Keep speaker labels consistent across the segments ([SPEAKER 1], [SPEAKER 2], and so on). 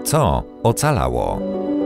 [SPEAKER 1] Co ocalało?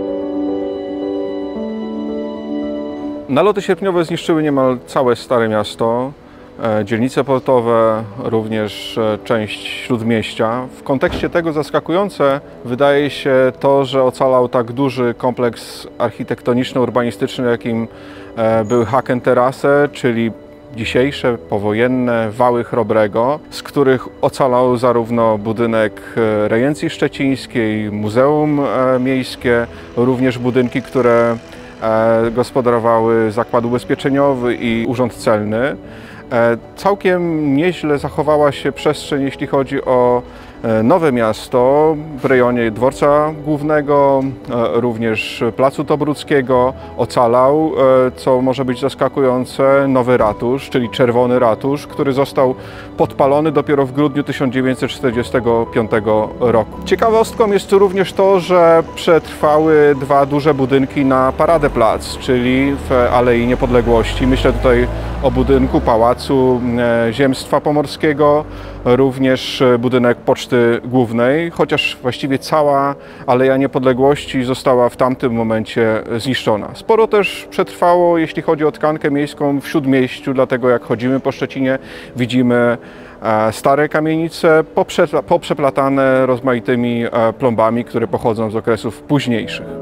[SPEAKER 2] Naloty sierpniowe zniszczyły niemal całe Stare Miasto, dzielnice portowe, również część Śródmieścia. W kontekście tego zaskakujące wydaje się to, że ocalał tak duży kompleks architektoniczno-urbanistyczny, jakim był Hakenterrasse, czyli dzisiejsze powojenne wały Chrobrego, z których ocalał zarówno budynek rejencji szczecińskiej, muzeum miejskie, również budynki, które gospodarowały Zakład Ubezpieczeniowy i Urząd Celny. Całkiem nieźle zachowała się przestrzeń, jeśli chodzi o Nowe Miasto w rejonie Dworca Głównego, również Placu Tobruckiego. Ocalał, co może być zaskakujące, nowy ratusz, czyli Czerwony Ratusz, który został podpalony dopiero w grudniu 1945 roku. Ciekawostką jest tu również to, że przetrwały dwa duże budynki na Paradeplac, czyli w Alei Niepodległości. Myślę tutaj o budynku Pałacu Ziemstwa Pomorskiego, również budynek Poczty Głównej, chociaż właściwie cała Aleja Niepodległości została w tamtym momencie zniszczona. Sporo też przetrwało, jeśli chodzi o tkankę miejską w Śródmieściu, dlatego jak chodzimy po Szczecinie, widzimy stare kamienice poprzeplatane rozmaitymi plombami, które pochodzą z okresów późniejszych.